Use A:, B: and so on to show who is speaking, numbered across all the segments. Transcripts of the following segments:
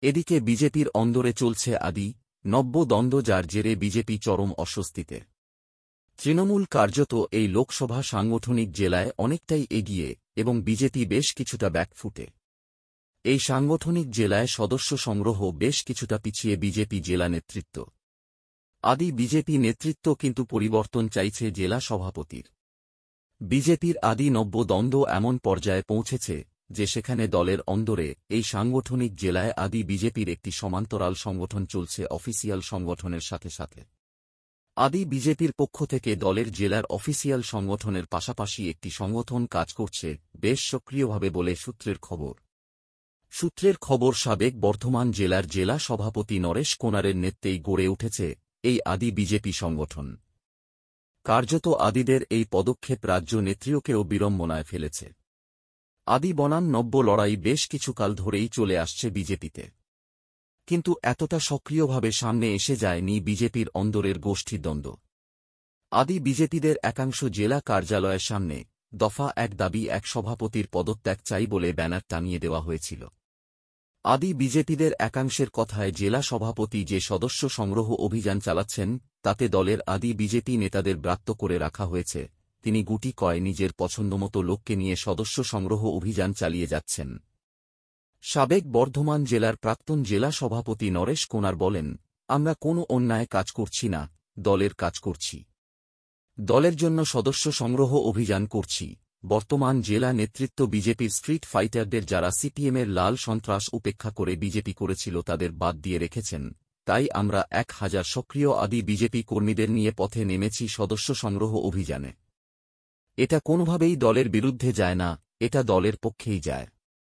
A: এদিকে বিজেপির অন্দরে চলছে আদি নব্য দ্বন্দ্ব, যার জেরে বিজেপি চরম অস্বস্তিতে। তৃণমূল কার্যত এই লোকসভা সাংগঠনিক জেলায় অনেকটাই এগিয়ে এবং বিজেপি বেশ কিছুটা ব্যাকফুটে। এই সাংগঠনিক জেলায় সদস্য সংগ্রহ বেশ কিছুটা পিছিয়ে বিজেপি জেলা নেতৃত্ব। আদি বিজেপি নেতৃত্ব কিন্তু পরিবর্তন চাইছে জেলা সভাপতির। বিজেপির আদি নব্য দ্বন্দ্ব এমন পর্যায়ে পৌঁছেছে যে সেখানে দলের অন্দরে এই সাংগঠনিক জেলায় আদি বিজেপির একটি সমান্তরাল সংগঠন চলছে অফিসিয়াল সংগঠনের সাথে সাথে। আদি বিজেপির পক্ষ থেকে দলের জেলার অফিসিয়াল সংগঠনের পাশাপাশি একটি সংগঠন কাজ করছে বেশ সক্রিয়ভাবে বলে সূত্রের খবর সাবেক বর্ধমান জেলার জেলা সভাপতি নরেশ কোনারের নেতৃত্বেই গড়ে উঠেছে এই আদি বিজেপি সংগঠন। কার্যত আদিদের এই পদক্ষেপ রাজ্য নেতৃত্বকেও বিড়ম্বনায় ফেলেছে। আদি বনাম নব্য লড়াই বেশ কিছুকাল ধরেই চলে আসছে বিজেপিতে, কিন্তু এতটা সক্রিয়ভাবে সামনে এসে যায়নি বিজেপির অন্দরের গোষ্ঠীদ্বন্দ্ব। আদি বিজেপিদের একাংশ জেলা কার্যালয়ের সামনে দফা এক দাবি এক সভাপতির পদত্যাগ চাই বলে ব্যানার টানিয়ে দেওয়া হয়েছিল। আদি বিজেপিদের একাংশের কথায় জেলা সভাপতি যে সদস্য সংগ্রহ অভিযান চালাচ্ছেন তাতে দলের আদি বিজেপি নেতাদের ব্রাত্য করে রাখা হয়েছে। তিনি গুটি কয় নিজের পছন্দমতো লোককে নিয়ে সদস্য সংগ্রহ অভিযান চালিয়ে যাচ্ছেন। সাবেক বর্ধমান জেলার প্রাক্তন জেলা সভাপতি নরেশ কোনার বলেন, আমরা কোনো অন্যায় কাজ করছি না, দলের কাজ করছি। দলের জন্য সদস্য সংগ্রহ অভিযান করছি। বর্তমান জেলা নেতৃত্ব বিজেপির স্ট্রিট ফাইটারদের যারা সিপিএমের লাল সন্ত্রাস উপেক্ষা করে বিজেপি করেছিল তাদের বাদ দিয়ে রেখেছেন, তাই আমরা 1000 সক্রিয় আদি বিজেপি কর্মীদের নিয়ে পথে নেমেছি সদস্য সংগ্রহ অভিযানে। এটা কোনোভাবেই দলের বিরুদ্ধে যায় না, এটা দলের পক্ষেই যায়।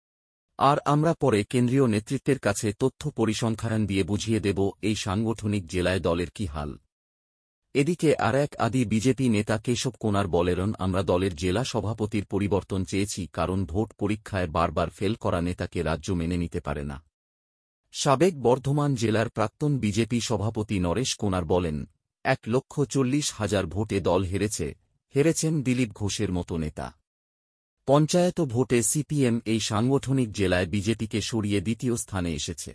A: আর আমরা পরে কেন্দ্রীয় নেতৃত্বের কাছে তথ্য পরিসংখ্যান দিয়ে বুঝিয়ে দেব এই সাংগঠনিক জেলায় দলের কি হাল। এদিকে আর এক আদি বিজেপি নেতা কেশব কোনার বলেন, আমরা দলের জেলা সভাপতির পরিবর্তন চেয়েছি, কারণ ভোট পরীক্ষায় বারবার ফেল করা নেতাকে রাজ্য মেনে নিতে পারে না। সাবেক বর্ধমান জেলার প্রাক্তন বিজেপি সভাপতি নরেশ কোনার বলেন, 1,40,000 ভোটে দল হেরেছেন দিলীপ ঘোষের মতো নেতা। পঞ্চায়েত ভোটে সিপিএম এই সাংগঠনিক জেলায় বিজেপিকে সরিয়ে দ্বিতীয় স্থানে এসেছে।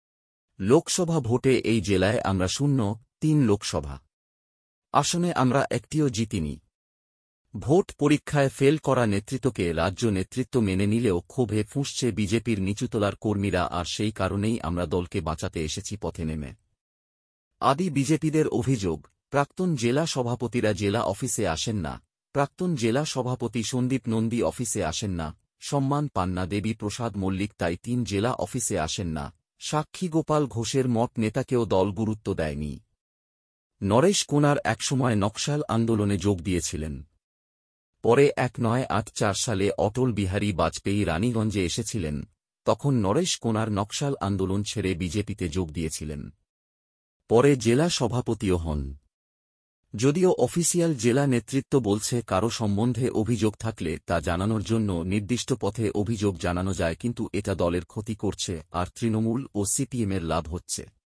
A: লোকসভা ভোটে এই জেলায় আমরা 0-3 লোকসভা আসনে আমরা একটিও জিতিনি। ভোট পরীক্ষায় ফেল করা নেতৃত্বকে রাজ্য নেতৃত্ব মেনে নিলেও ক্ষোভে ফুঁসছে বিজেপির নিচুতলার কর্মীরা, আর সেই কারণেই আমরা দলকে বাঁচাতে এসেছি পথে নেমে। আদি বিজেপিদের অভিযোগ, প্রাক্তন জেলা সভাপতিরা জেলা অফিসে আসেন না। প্রাক্তন জেলা সভাপতি সন্দীপ নন্দী অফিসে আসেন না, সম্মান পান না দেবী প্রসাদ মল্লিক, তাই 3 জেলা অফিসে আসেন না। সাক্ষী গোপাল ঘোষের মঠ নেতাকেও দল গুরুত্ব দেয়নি। নরেশ কোনার একসময় নকশাল আন্দোলনে যোগ দিয়েছিলেন। পরে 1984 সালে অটল বিহারী বাজপেয়ী রানীগঞ্জে এসেছিলেন, তখন নরেশ কোনার নকশাল আন্দোলন ছেড়ে বিজেপিতে যোগ দিয়েছিলেন। পরে জেলা সভাপতিও হন। যদিও অফিসিয়াল জেলা নেতৃত্ব বলছে কারো সম্বন্ধে অভিযোগ থাকলে তা জানানোর জন্য নির্দিষ্ট পথে অভিযোগ জানানো যায়, কিন্তু এটা দলের ক্ষতি করছে আর তৃণমূল ও সিপিএমের লাভ হচ্ছে।